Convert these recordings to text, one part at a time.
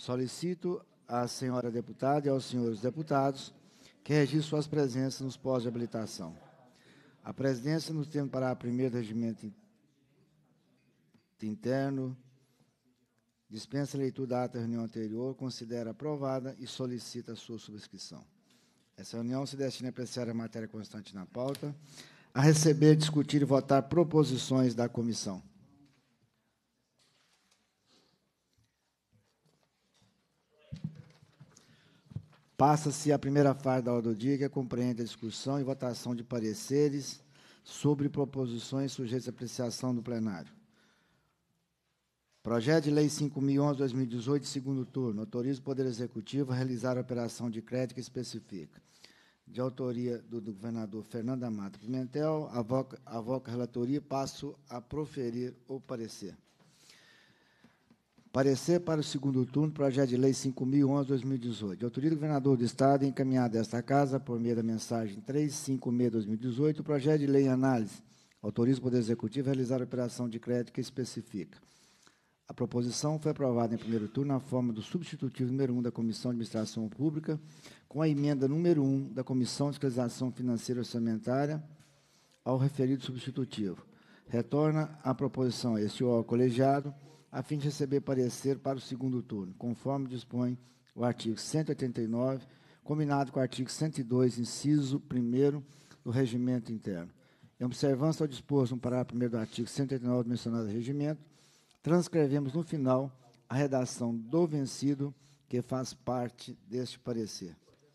Solicito à senhora deputada e aos senhores deputados que registrem suas presenças nos postos de habilitação. A presidência, nos termos do parágrafo 1º do regimento interno, dispensa a leitura da ata da reunião anterior, considera aprovada e solicita a sua subscrição. Essa reunião se destina a apreciar a matéria constante na pauta, a receber, discutir e votar proposições da comissão. Passa-se a primeira fase da ordem do dia, que compreende a discussão e votação de pareceres sobre proposições sujeitas à apreciação do plenário. Projeto de Lei 5.011/2018, segundo turno, autoriza o Poder Executivo a realizar a operação de crédito que especifica. De autoria do governador Fernando Amado Pimentel, avoco a relatoria e passo a proferir o parecer. Parecer para o segundo turno, projeto de lei 5.011/2018. De autoria do governador do Estado, encaminhado a esta Casa, por meio da mensagem 356/2018, o projeto de lei em análise autoriza o Poder Executivo a realizar a operação de crédito que especifica. A proposição foi aprovada em primeiro turno na forma do substitutivo número 1 da Comissão de Administração Pública, com a emenda número 1 da Comissão de Fiscalização Financeira e Orçamentária ao referido substitutivo. Retorna a proposição a este órgão colegiado, a fim de receber parecer para o segundo turno, conforme dispõe o artigo 189, combinado com o artigo 102, inciso 1º do Regimento Interno. Em observância ao disposto no parágrafo 1º do artigo 189 do mencionado regimento, transcrevemos no final a redação do vencido que faz parte deste parecer.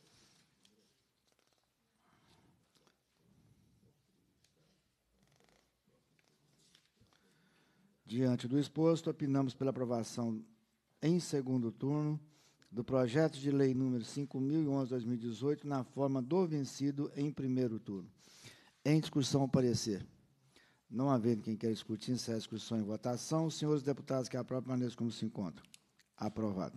Diante do exposto, opinamos pela aprovação em segundo turno do projeto de lei número 5.011/2018 na forma do vencido em primeiro turno. Em discussão, o parecer. Não havendo quem queira discutir, encerra a discussão em votação. Os senhores deputados que aprovam, permaneçam como se encontram. Aprovado.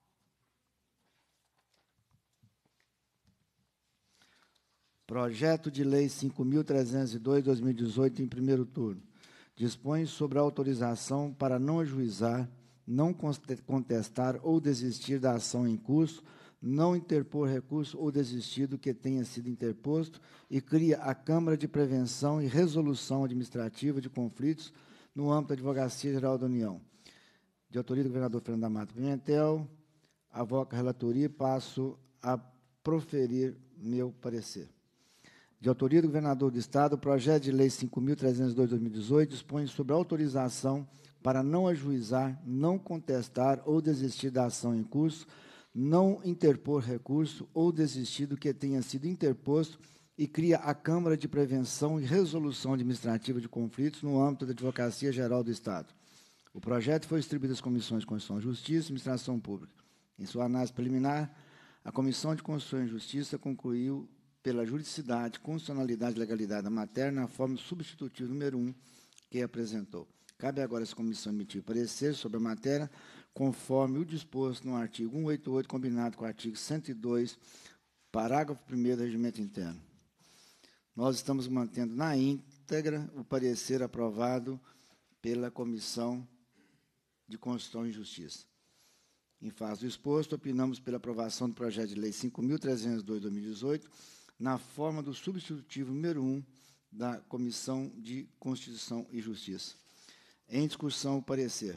Projeto de lei 5.302/2018 em primeiro turno. Dispõe sobre a autorização para não ajuizar, não contestar ou desistir da ação em curso, não interpor recurso ou desistir do que tenha sido interposto e cria a Câmara de Prevenção e Resolução Administrativa de Conflitos no âmbito da Advocacia Geral da União. De autoria do governador Fernando Amado Pimentel, avoco a relatoria e passo a proferir meu parecer. De autoria do governador do Estado, o projeto de lei 5.302/2018 dispõe sobre a autorização para não ajuizar, não contestar ou desistir da ação em curso, não interpor recurso ou desistir do que tenha sido interposto e cria a Câmara de Prevenção e Resolução Administrativa de Conflitos no âmbito da Advocacia Geral do Estado. O projeto foi distribuído às comissões de Constituição e Justiça e Administração Pública. Em sua análise preliminar, a Comissão de Constituição e Justiça concluiu pela juridicidade, constitucionalidade e legalidade da matéria na forma substitutiva número 1 que apresentou. Cabe agora a essa comissão emitir parecer sobre a matéria, conforme o disposto no artigo 188, combinado com o artigo 102, parágrafo 1º do Regimento Interno. Nós estamos mantendo na íntegra o parecer aprovado pela Comissão de Constituição e Justiça. Em face do exposto, opinamos pela aprovação do projeto de lei 5.302/2018, na forma do substitutivo número 1 da Comissão de Constituição e Justiça. Em discussão, o parecer.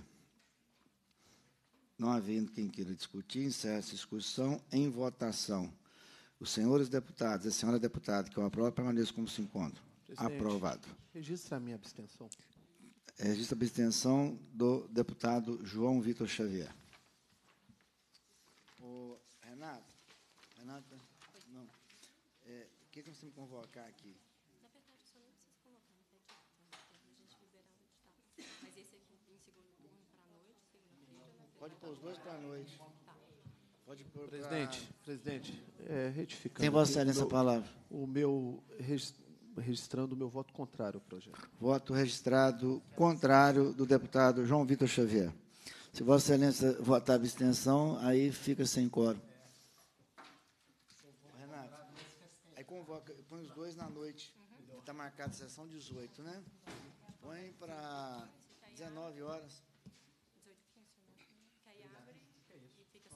Não havendo quem queira discutir, encerra essa discussão em votação. Os senhores deputados e a senhora deputada que eu aprovo, permaneçam como se encontram. Aprovado. Registra a minha abstenção. Registra a abstenção do deputado João Vitor Xavier. O Renato, não. O que nós temos que convocar aqui? Na verdade, só não precisa convocar, não pede a gente liberar o estado. Mas esse aqui em segundo turno para a noite, segunda-feira. Pode pôr os dois para a noite. Tá. Pode pôr Presidente, retificando. Tem Vossa Excelência a palavra. Registrando o meu voto contrário ao projeto. Voto registrado contrário do deputado João Vitor Xavier. Se Vossa Excelência votar abstenção, aí fica sem quórum. Renato, aí convoca, põe os dois na noite. Está marcada a sessão 18, né? Põe para 19 horas. 18 funciona, que aí abre e fica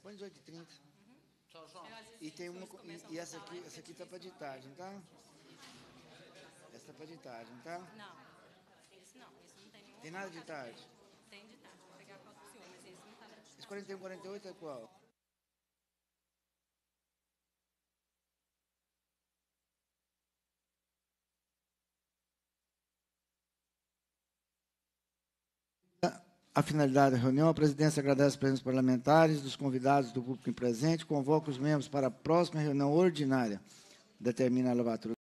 Põe 18h30. Tchau, João. E tem uma. E essa aqui tá para de tarde, não tá? Essa tá para de tarde, não tá? Não, isso não tem nenhum. Tem nada de tarde? Tem de tarde, vou pegar a foto do senhor, mas esse não estava de tarde. Esse 41, 48 é qual? A finalidade da reunião, a presidência agradece a presença dos parlamentares, dos convidados, do público em presente, convoca os membros para a próxima reunião ordinária. Determina a lavatura.